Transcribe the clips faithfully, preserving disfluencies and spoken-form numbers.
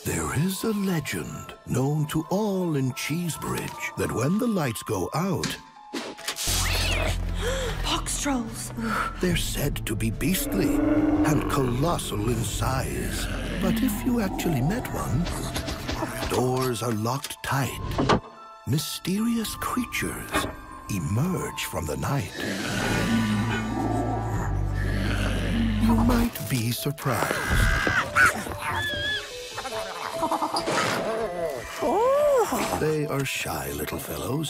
There is a legend known to all in Cheesebridge that when the lights go out, Boxtrolls! they're said to be beastly and colossal in size. But if you actually met one, doors are locked tight. Mysterious creatures emerge from the night. You might be surprised. They are shy little fellows.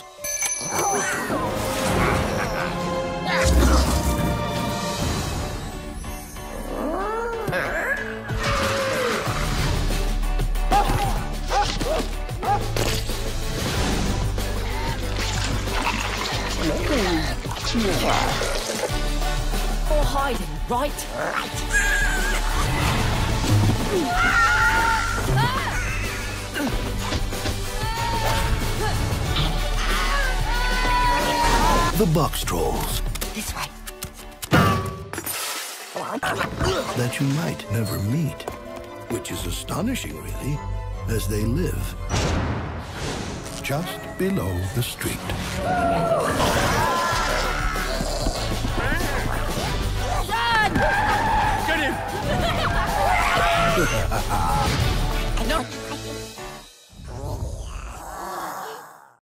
Or hiding, right? The Boxtrolls. This way. That you might never meet, which is astonishing, really, as they live just below the street.